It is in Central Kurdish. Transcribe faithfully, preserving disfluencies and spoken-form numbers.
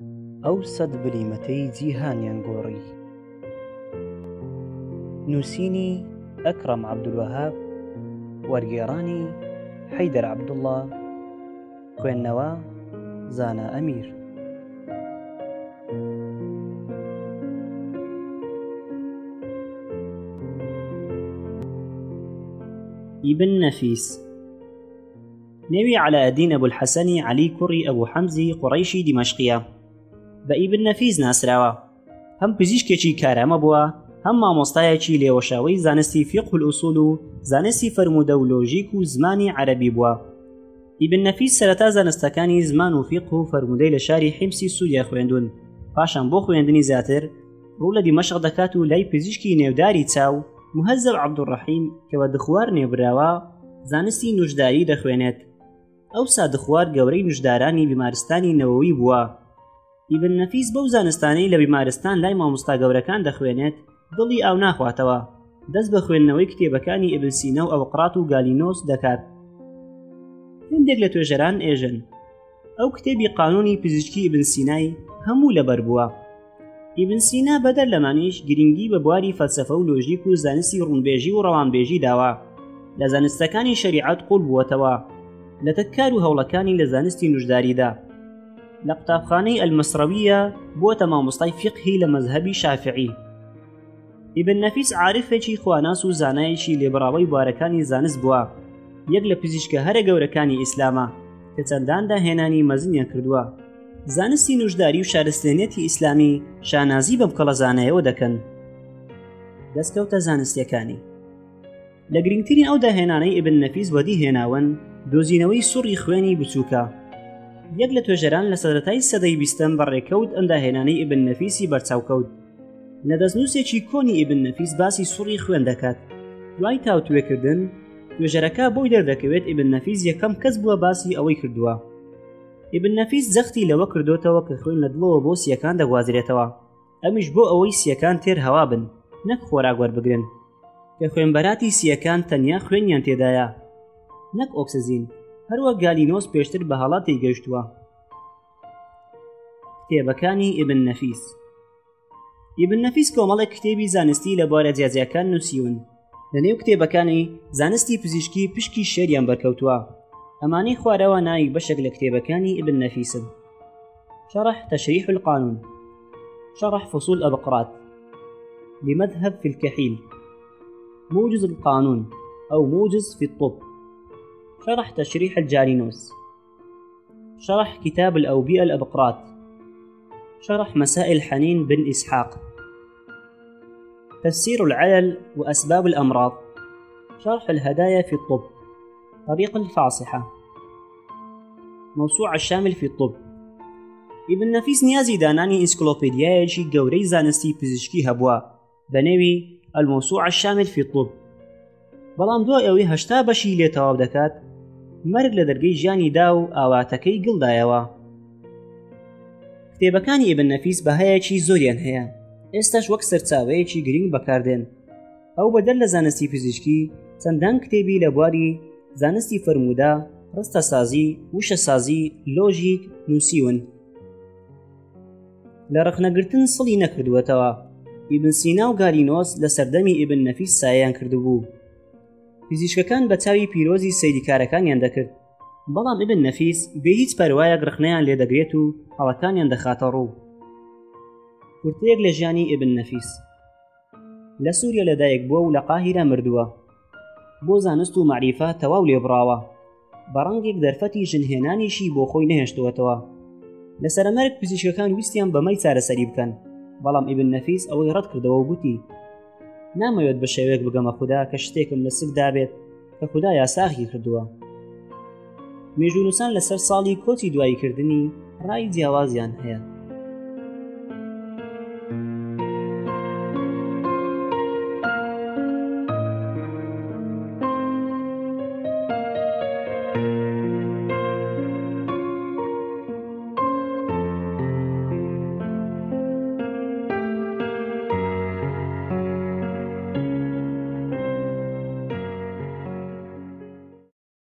ئەو سەد بلیمەتەی جیهانیان گۆڕی. نووسینی ئەکرەم عەبدولوەهاب، وەرگێڕانی حەیدەر عەبدوڵڵا، خوێندنەوە زانا ئەمیر. ئیبن نەفیس نێوی عەلایەددین ئەبولحەسەنی عەلی کوڕی ئەبوو حەمزی قوڕەیشی دیمەشقیە. بە ئیبن نەفیس ناسراوە. هەم پزیشکێکی کارامە بووە، هەم مامۆستایەکی لێوەشاوەی زانستی فیقه الئوسوول و زانستی فەرموودە و لۆژیک و زمانی عەرەبی بووە. ئیبن نەفیس سەرەتا زانستەکانی زمان و فیقه و فەرموودەی لە شاری حیمسی سووریا خوێندوون، پاشان بۆ خوێندنی زیاتر ڕوو لە دیمەشق دەکات و لای پزیشکی نێوداری چاو مهەزەب عەبدوڕەحیم کەوە دخوار نێبراوە زانستی نوشداری دەخوێنێت. ئەوسا دخوار گەورەی نوشدارانی بیمارستانی نەوەوی بووە. ئیبن نەفیس بەو زانستانەی لە بیمارستان لای مامۆستا گەورەکان دەخوێنێت دڵی ئاو ناخواتەوە، دەست بە خوێندنەوەی کتێبەکانی ئیبن سینە و ئەوقرات و گالینۆس دەکات. هەندێک لە توێژەران ئێژن ئەو کتێبی قانونی پزیشکی ئیبن سینای هەموو لەبەر بووە. ئیبن سینا بەدەر لەمانیش گرنگی بە بواری فەلسەفە و لۆژیک و زانستی ڕوونبێژی و ڕەوانبێژی داوە. لە زانستەکانی شەریعەت قوڵ بووەتەوە، لە تەککار و هەوڵەکانی لە زانستی نوشداریدا. لە قوتابخانەی ئەلمەسڕەویە بووەتە مامۆستای فیقهی لە مەذهەبی شافعی. ئیبن نەفیس عارفێکی خواناس و زانایەکی لێبڕاوەی بوارەکانی زانست بووە، یەک لە پزیشکە هەرە گەورەکانی ئیسلامە کە چەندان داهێنانی مەزنیان کردووە. زانستی نوشداری و شارستێنێتی ئیسلامی شانازی بەم کەڵە زانایەوە دەکەن. دەستکەوتە زانستیەکانی لە گرنگترین ئەو داهێنانەی ئیبن نەفیس وەدی هێناون دۆزینەوەی سوڕی خوێنی بچووکە. یەک لە توێژەران لە سەدەتای سەدەی بیستەم بەڕێکەوت ئەم داهێنانەی ئیبن نەفیسی بەرچاوکەوت. لە دەستنووسێکی کۆنی ئیبن نەفیس باسی سوڕی خوێن دەکات. دوای تاوتوێکردن توێژەرەکە بۆی دەردەکەوێت ئیبن نەفیس یەکەم کەس بووە باسی ئەوەی کردووە. ئیبن نەفیس زەختی لەوە کردوتەوە کە خوێن لە دڵەوە بۆ سیەکان دەگوازرێتەوە، ئەمیش بۆ ئەوەی سیەکان تێر هەوا بن، نەک خۆراک وەربگرن، کە خوێنبەراتی سیەکان تەنیا خوێنیان تێدایە، نەک ئۆکسزین، هەروە گالینۆس پێشتر بە هەڵاتی گەیشتووە. کتێبەکانی ئیبن نەفیس ئیبن نەفیس کۆمەڵێک کتێبی زانستی لە بوارە جیاجیەکان نووسیون. لە نێو کتێبەکانی زانستی پزیشکی پشکی شێریان بەرکەوتووە. ئەمانەی خوارەوە ناوی بەشێک لە کتێبەکانی ئیبن نەفیسن: شرح تشريح القانون، شرح فصول الأبقرات، لمذهب في الكحيل، موجز القانون أو موجز في الطب، شرح تشريح الجالينوس، شرح كتاب الأوبئة الأبقرات، شرح مسائل حنين بن إسحاق، تفسير العلل وأسباب الأمراض، شرح الهدايا في الطب، طريق الفاصحة، موسوعة الشامل في الطب. ئیبن نەفیس نیازی دانانی ئینسکلۆپیدیایەکی گەورەی زانستی پزیشکی هەبووە بە نێوی الموسوعة الشامل في الطب، بەڵام دوای ئەوەی هەشتا بەشی لێ تەواو دەکات مەرگ لە دەرگەی ژیانی دا و ئاواتەکەی گڵدایەوە. کتێبەکانی ئیبن نەفیس بەهایەکی زۆریان هەیە، ئێستاش وەک سەرچاوەیەکی گرنگ بەکاردێن. ئەو بەدەر لە زانستی فیزیکی چەندان کتێبی لە بواری زانستی فەرموودە، ڕستەسازی، وشەسازی، لۆژیک نووسیون. لە ڕخنەگرتن سڵی نەکردووەتەوە. ئیبن سینا و گالینۆس لە سەردەمی ئیبن نەفیس سایەیان کردبوو. فیزیشکەکان بە چاوی پیرۆزی سەیریکارەکانیان دەکرد، بەڵام ئیبن نەفیس بێ هیچ پەروایەک ڕخنەیان لێ دەگرێت و هەڵەکانیان دەخاتە ڕوو. کورتەیەک لە ژیانی ئیبن نەفیس: لە سووریا لەدایک بووە و لە قاهیرە مردووە. بۆ زانست و معریفە تەواو لێبڕاوە، بەڕەنگێک دەرفەتی ژنهێنانیشی بۆ خۆی نەهێشتووەتەوە. لە سەرمەرگ پزیشکەکان ویستیان بەمەی چارەسەری بکەن، بەڵام ئیبن نەفیس ئەوەی ڕەت کردەوە و گوتی: نامەوێت بە شێوەیەک بگەمە خوددا کە شتێکم لە سک دابێت کە خوددا یاساخی کردووە. مێژوونووسان لەسەر ساڵی کۆچی دواییکردنی ڕای جیاوازیان هەیە.